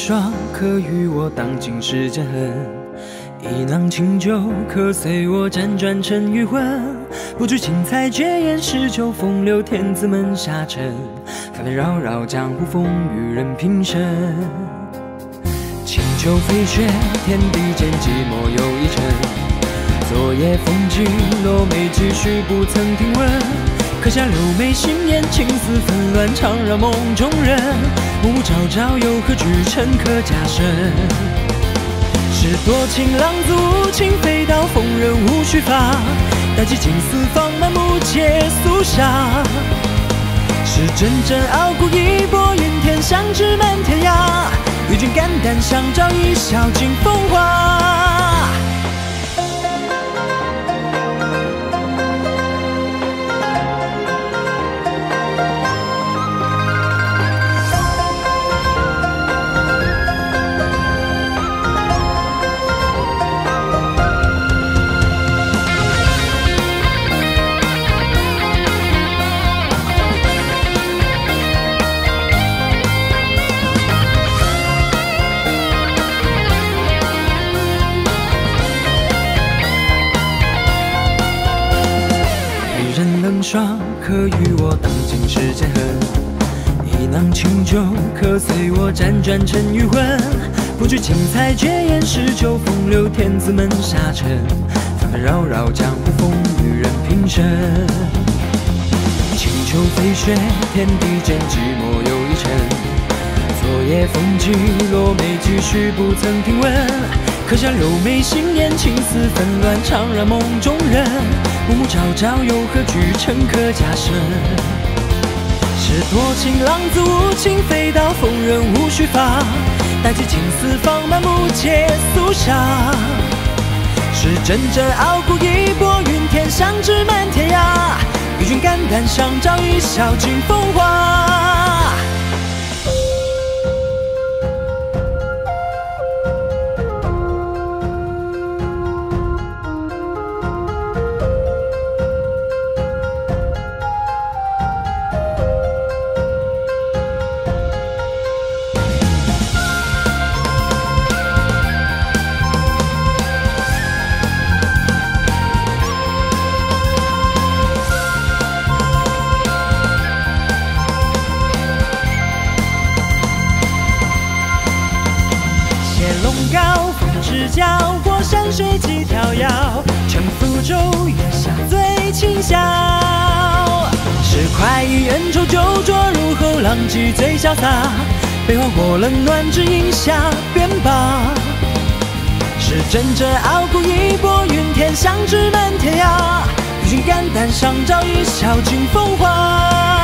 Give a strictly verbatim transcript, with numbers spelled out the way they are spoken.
爽，可与我荡尽世间恨。一囊清酒，可随我辗转成余魂。不惧青菜绝艳，诗酒风流，天子门下沉。纷纷扰扰，江湖风雨任平生。清秋飞雪，天地间寂寞又一程。昨夜风起，落梅几许不曾听闻。刻下柳眉心眼，情丝纷乱，常让梦中人。暮暮朝朝，又何惧尘客家身？是多情浪子无情，飞刀锋刃无须发。待起青丝放满目，皆肃杀。是阵阵傲骨一拨云天，相知满天涯。与君肝胆相照，一笑尽风华。冷爽，可与我荡尽世间恨。一囊清酒，可随我辗转成余魂。不惧青菜绝艳，诗酒风流，天子门下沉。纷纷扰扰，江湖风雨任平生。清秋飞雪，天地间寂寞又一程。昨夜风起，落梅几许不曾听闻。刻下柳眉心眼，情丝纷乱，常让梦中人。暮暮朝朝，又何惧尘客家身？是多情浪子无情，飞刀锋刃无须发。待起青丝放满目，皆肃杀。是阵阵傲骨一拨云天，相知满天涯。与君肝胆相照，一笑尽风华。高峰直角，过山水几条遥。乘浮舟，月下醉清宵。是快意恩仇，酒浊入喉，浪迹最潇洒。悲欢过冷暖，只饮下便罢。是阵阵傲骨一拨云天，相知满天涯。与君肝胆相照，一笑尽风华。